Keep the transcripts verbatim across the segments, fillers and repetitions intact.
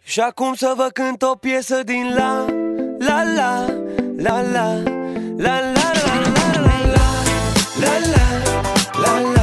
Și acum să vă cânt o piesă din la la la la la la la la la la la la la la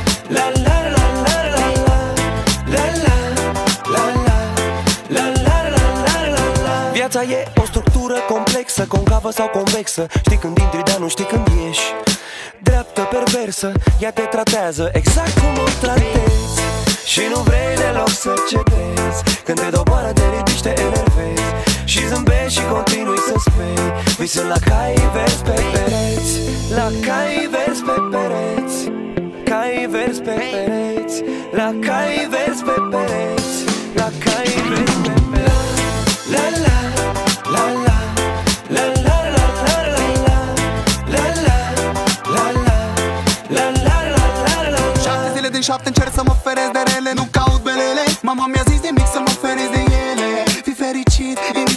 viața e o structură complexă, concavă sau convexă. Știi când intri, dar nu știi când ieși. Dreaptă, perversă, ea te tratează exact cum o tratezi. Și nu vrei deloc să cedezi. Când te doboară, te ridici, te enervezi. Și zâmbești și continui să speri. Visând la cai verzi pe pereți. La cai verzi pe pereți. Cai verzi pe pereți. La cai verzi pe pereți. La cai verzi pe pereți. La la la la la la la la la la la la la la. Șapte zile din șapte încerc să mă feresc de rele. Nu caut belele. Mama mi-a zis de mic să mă feresc de ele. Fii fericit,